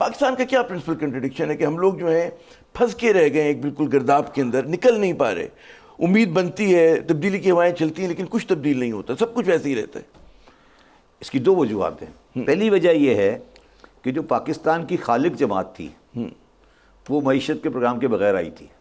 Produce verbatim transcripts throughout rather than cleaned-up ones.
पाकिस्तान का क्या principal contradiction है कि हम लोग जो हैं फंस के रह गए एक बिल्कुल गर्दाब के अंदर, निकल नहीं पा रहे। उम्मीद बनती है, तब्दीली की हवाएं चलती हैं, लेकिन कुछ तब्दील नहीं होता, सब कुछ वैसे ही रहता है। इसकी दो वजूहत हैं। पहली वजह यह है कि जो पाकिस्तान की खालिक जमात थी वो मईशत के प्रोग्राम के बगैर आई थी।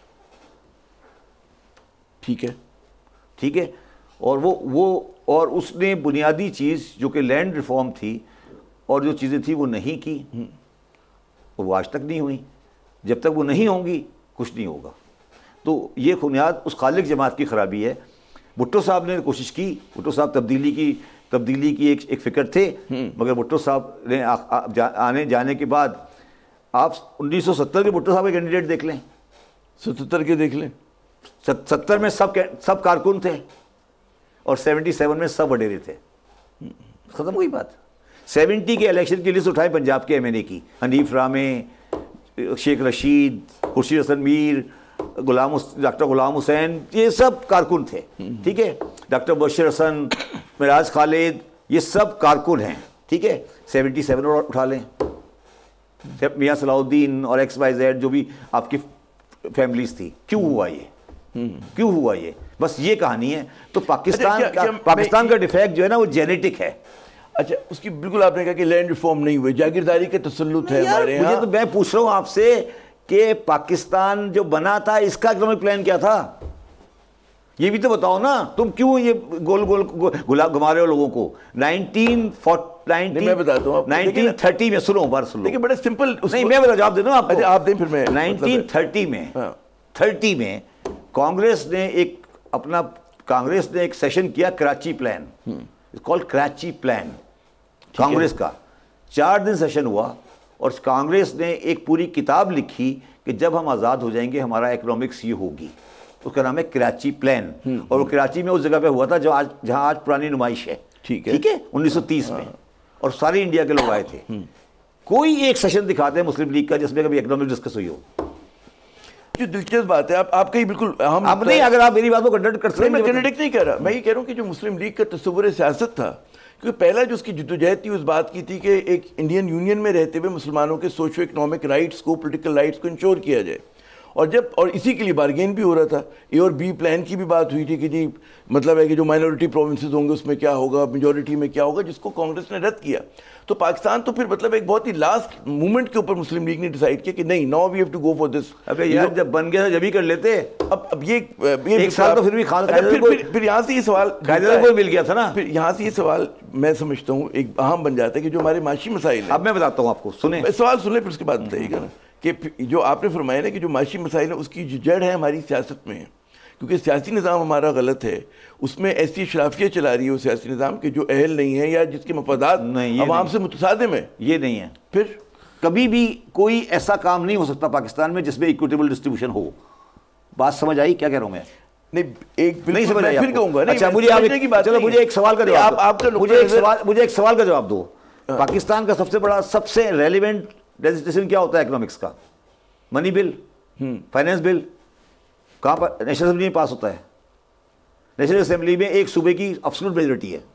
ठीक है, ठीक है। और वो वो और उसने बुनियादी चीज़ जो कि लैंड रिफॉर्म थी और जो चीज़ें थी वो नहीं की, और वो आज तक नहीं हुई। जब तक वो नहीं होंगी कुछ नहीं होगा। तो ये बुनियाद उस खालिक जमात की ख़राबी है। भुट्टो साहब ने कोशिश की, भुट्टो साहब तब्दीली की तब्दीली की एक एक फ़िक्र थे, मगर भुट्टो साहब ने आ, आ, जा, आने जाने के बाद आप उन्नीस सौ सत्तर के भुट्टो साहब के कैंडिडेट देख लें, सतहत्तर के देख लें, सत्तर में सब सब कारकुन थे और सेवेंटी सेवन में सब वडेरे थे। ख़त्म हुई बात। सेवेंटी के इलेक्शन की लिस्ट उठाए पंजाब के एम एन ए की, हनीफ रामे, शेख रशीद, खुर्शीद हसन मीर, गुलाम डॉक्टर गुलाम हुसैन, ये सब कारकुन थे। ठीक है, डॉक्टर बशीर हसन, मिराज खालिद, ये सब कारकुन हैं। ठीक है, सेवेंटी सेवन और उठा लें, मियाँ सलाउद्दीन और एक्स वाई जेड जो भी आपकी फैमिलीज थी। क्यों हुआ ये, क्यों हुआ ये? बस ये कहानी है। तो पाकिस्तान अच्छा, क्या, का क्या, पाकिस्तान का डिफेक्ट जो है ना वो जेनेटिक है। अच्छा, उसकी बिल्कुल आपने कहा कि लैंड रिफॉर्म नहीं हुए, जागीरदारी के तसल्लुत है हमारे यहाँ। मुझे तो मैं पूछ रहा हूँ आपसे कि पाकिस्तान जो बना था इसका इकोनॉमिक प्लान क्या था, ये भी तो बताओ ना। तुम क्यों ये गोल गोल गुलाब घुमा रहे हो लोगों को? नाइनटीन फोर्टी मैं बताता हूँ, नाइनटीन थर्टी में, सुनो बार सुनो, देखिए बड़े सिंपल। नहीं मैं बता जवाब दे दूँ आपको। आप दें फिर मैं। नाइनटीन थर्टी में थर्टी में कांग्रेस ने एक अपना कांग्रेस ने एक सेशन किया, Karachi plan, called Karachi plan Congress का। चार दिन सेशन हुआ और कांग्रेस ने एक पूरी किताब लिखी कि जब हम आज़ाद हो जाएंगे हमारा इकोनॉमिक्स ये होगी। उसका नाम है कराची प्लान, और वो कराची में उस जगह पे हुआ था जो आज जहां आज पुरानी नुमाइश है। ठीक है, ठीक है, उन्नीस सौ तीस में, और सारे इंडिया के लोग आए थे। कोई एक सेशन दिखाते हैं मुस्लिम लीग का जिसमें कभी इकोनॉमिक डिस्कस हुई हो? जो दिलचस्प बात है, आप आप कहीं बिल्कुल हम आप नहीं, अगर आप मेरी बात को कंडक्ट कर सकते हैं। मैं कंडक्ट नहीं कर रहा, मैं ये कह रहा हूँ कि जो मुस्लिम लीग का तस्वुर सियासत था, क्योंकि पहला जो उसकी जद्दोजहद थी उस बात की थी कि एक इंडियन यूनियन में रहते हुए मुसलमानों के सोशो इकोनॉमिक राइट्स को, पॉलिटिकल राइट्स को इंश्योर किया जाए। और जब और इसी के लिए बार्गेन भी हो रहा था, ए और बी प्लान की भी बात हुई थी कि जी मतलब है कि जो माइनॉरिटी प्रोविंसेस होंगे उसमें क्या होगा, मेजॉरिटी में क्या होगा, जिसको कांग्रेस ने रद्द किया। तो पाकिस्तान तो फिर मतलब एक बहुत ही लास्ट मोमेंट के ऊपर मुस्लिम लीग ने डिसाइड किया कि नहीं, now we have to go for this. अबे यार जब बन गया जब ही कर लेते। अब अब ये, ये एक साल तो फिर भी खाल फिर, फिर, फिर यहाँ से ये सवाल कोई मिल गया था ना। फिर यहाँ से ये सवाल मैं समझता हूँ एक अहम बन जाता है कि जो हमारे माशी मसाइल है। अब मैं बताता हूँ आपको, सुने सवाल सुने फिर उसके बाद बताइएगा ना कि जो आपने फरमाया ना कि जो माशी मसाइल है उसकी जो जड़ है हमारी सियासत में है, क्योंकि सियासी निज़ाम हमारा गलत है। उसमें ऐसी शराफियत चला रही है वो सियासी निज़ाम के जो अहल नहीं है या जिसके मफादात अवाम से मुतसादिम है। ये नहीं है। फिर कभी भी कोई ऐसा काम नहीं हो सकता पाकिस्तान में जिसमें इक्विटेबल डिस्ट्रीब्यूशन हो। बात समझ आई क्या कह रहा हूँ मैं? नहीं, एक नहीं समझ आई, फिर कहूँगा। अच्छा मुझे आप चलो मुझे एक सवाल का जवाब आप मुझे एक सवाल मुझे एक सवाल का जवाब दो। पाकिस्तान का सबसे बड़ा सबसे रेलिवेंट लेजिस्लेशन क्या होता है इकोनॉमिक्स का? मनी बिल, फाइनेंस बिल कहाँ पर नेशनल असेंबली में पास होता है? नेशनल असेंबली में एक सूबे की एब्सोल्यूट मेजॉरिटी है,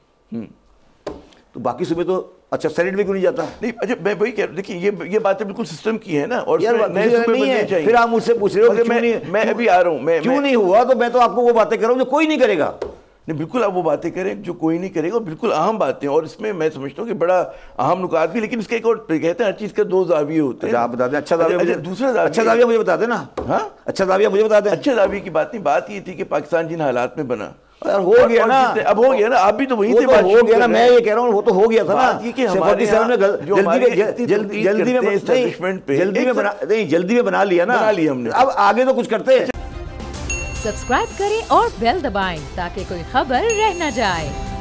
तो बाकी सूबे तो अच्छा सेनेट में क्यों नहीं जाता? नहीं, अच्छा मैं वही कह रहा हूँ, देखिए ये ये बातें बिल्कुल सिस्टम की है ना, और यार नए सूबे नहीं है। चाहिए। फिर आप मुझसे पूछ रहे हो कि मैं, नहीं, मैं अभी आ रहा हूँ, मैं क्यों नहीं हुआ? तो मैं तो आपको वो बातें कर रहा हूँ जो कोई नहीं करेगा। नहीं, बिल्कुल आप वो बातें करें जो कोई नहीं करेगा, और बिल्कुल अहम बातें, और इसमें मैं समझता हूँ कि बड़ा अहम नुकात भी। लेकिन इसका एक और कहते हैं हर चीज़ का दो जाविये होते हैं। आप बता दें अच्छा जाविया, दूसरा अच्छा जाविया मुझे बता देना। हाँ, अच्छा जाविया मुझे बता दें। अच्छा जाविये की बात नहीं, बात ये थी कि पाकिस्तान जिन हालात में बना, यार हो गया ना, अब हो गया ना, आप भी तो वहीं से बात हो गया ना। मैं ये कह रहा हूँ वो तो हो गया था ना। हमारे जल्दी जल्दी जल्दी में जल्दी में बना नहीं जल्दी में बना लिया ना, बना लिया हमने। अब आगे तो कुछ करते हैं। सब्सक्राइब करें और बेल दबाएं ताकि कोई खबर रह न जाए।